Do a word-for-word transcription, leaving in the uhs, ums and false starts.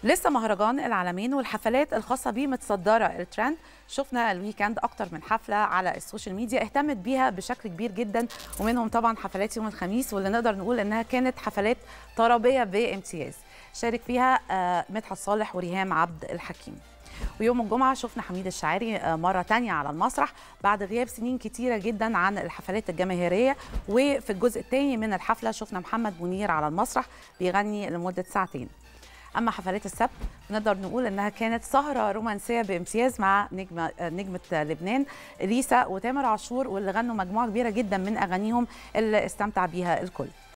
لسه مهرجان العالمين والحفلات الخاصة بيه متصدرة الترند. شفنا الويكند أكتر من حفلة على السوشيال ميديا اهتمت بيها بشكل كبير جدا، ومنهم طبعا حفلات يوم الخميس واللي نقدر نقول إنها كانت حفلات طربية بامتياز شارك فيها مدحت صالح وريهام عبد الحكيم. ويوم الجمعة شفنا حميد الشاعري مرة تانية على المسرح بعد غياب سنين كتيرة جدا عن الحفلات الجماهيرية، وفي الجزء الثاني من الحفلة شفنا محمد منير على المسرح بيغني لمدة ساعتين. أما حفلات السبت نقدر نقول إنها كانت سهرة رومانسية بامتياز مع نجمة نجمة لبنان إليسا وتامر عاشور، واللي غنوا مجموعة كبيرة جدا من أغانيهم اللي استمتع بيها الكل.